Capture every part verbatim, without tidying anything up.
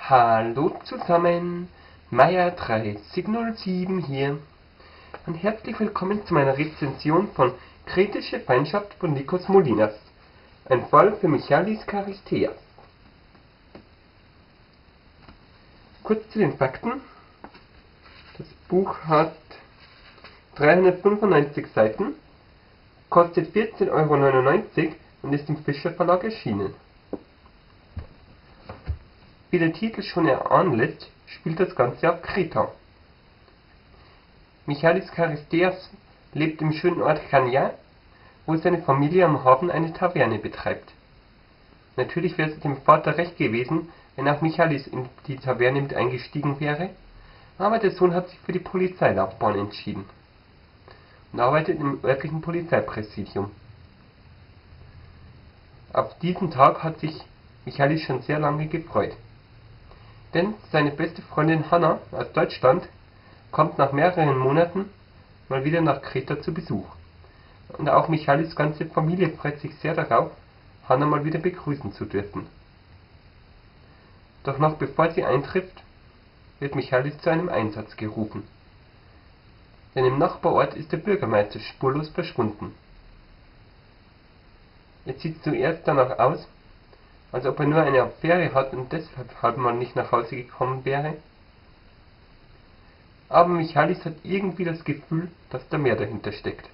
Hallo zusammen, Meier drei null sieben hier und herzlich willkommen zu meiner Rezension von Kritische Feindschaft von Nikos Molinas, ein Fall für Michalis Charisteas. Kurz zu den Fakten. Das Buch hat dreihundertfünfundneunzig Seiten, kostet vierzehn Euro neunundneunzig und ist im Fischer Verlag erschienen. Wie der Titel schon erahnen lässt, spielt das Ganze auf Kreta. Michalis Charisteas lebt im schönen Ort Chania, wo seine Familie am Hafen eine Taverne betreibt. Natürlich wäre es dem Vater recht gewesen, wenn auch Michalis in die Taverne mit eingestiegen wäre, aber der Sohn hat sich für die Polizeilaufbahn entschieden und arbeitet im örtlichen Polizeipräsidium. Auf diesen Tag hat sich Michalis schon sehr lange gefreut. Denn seine beste Freundin Hanna aus Deutschland kommt nach mehreren Monaten mal wieder nach Kreta zu Besuch. Und auch Michalis ganze Familie freut sich sehr darauf, Hanna mal wieder begrüßen zu dürfen. Doch noch bevor sie eintrifft, wird Michalis zu einem Einsatz gerufen. Denn im Nachbarort ist der Bürgermeister spurlos verschwunden. Es sieht zuerst danach aus, als ob er nur eine Affäre hat und deshalb mal nicht nach Hause gekommen wäre. Aber Michalis hat irgendwie das Gefühl, dass da mehr dahinter steckt.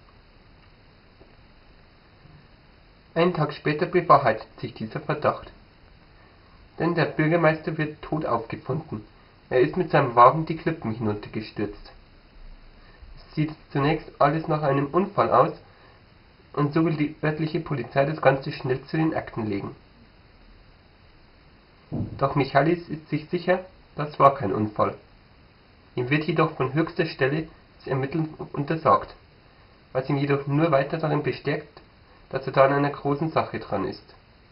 Einen Tag später bewahrheitet sich dieser Verdacht. Denn der Bürgermeister wird tot aufgefunden. Er ist mit seinem Wagen die Klippen hinuntergestürzt. Es sieht zunächst alles nach einem Unfall aus und so will die örtliche Polizei das Ganze schnell zu den Akten legen. Doch Michalis ist sich sicher, das war kein Unfall. Ihm wird jedoch von höchster Stelle das Ermitteln untersagt, was ihn jedoch nur weiter darin bestärkt, dass er da an einer großen Sache dran ist.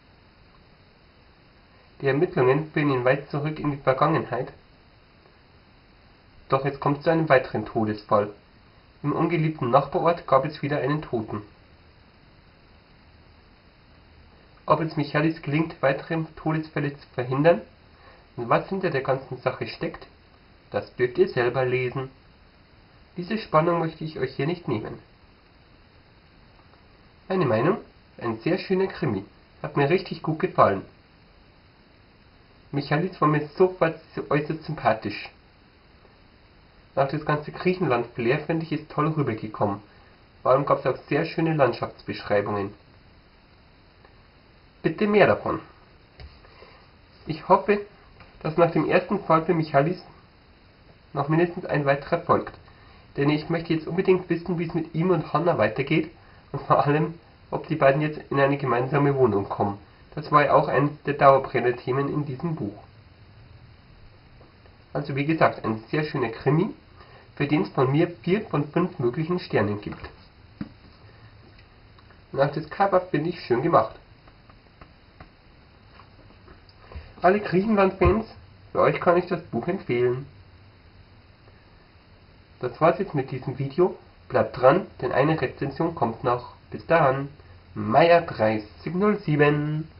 Die Ermittlungen führen ihn weit zurück in die Vergangenheit, doch es kommt zu einem weiteren Todesfall. Im ungeliebten Nachbarort gab es wieder einen Toten. Ob es Michalis gelingt, weitere Todesfälle zu verhindern und was hinter der ganzen Sache steckt, das dürft ihr selber lesen. Diese Spannung möchte ich euch hier nicht nehmen. Meine Meinung? Ein sehr schöner Krimi. Hat mir richtig gut gefallen. Michalis war mir sofort äußerst sympathisch. Nach das ganze Griechenland-Flair finde ich es toll rübergekommen. Vor allem gab es auch sehr schöne Landschaftsbeschreibungen. Bitte mehr davon. Ich hoffe, dass nach dem ersten Fall für Michalis noch mindestens ein weiterer folgt, denn ich möchte jetzt unbedingt wissen, wie es mit ihm und Hanna weitergeht und vor allem, ob die beiden jetzt in eine gemeinsame Wohnung kommen. Das war ja auch eines der Dauerbrenner-Themen in diesem Buch. Also wie gesagt, ein sehr schöner Krimi, für den es von mir vier von fünf möglichen Sternen gibt. Und auch das Cover finde ich schön gemacht. Alle Griechenland-Fans, für euch kann ich das Buch empfehlen. Das war's jetzt mit diesem Video. Bleibt dran, denn eine Rezension kommt noch. Bis dann. Meier drei null sieben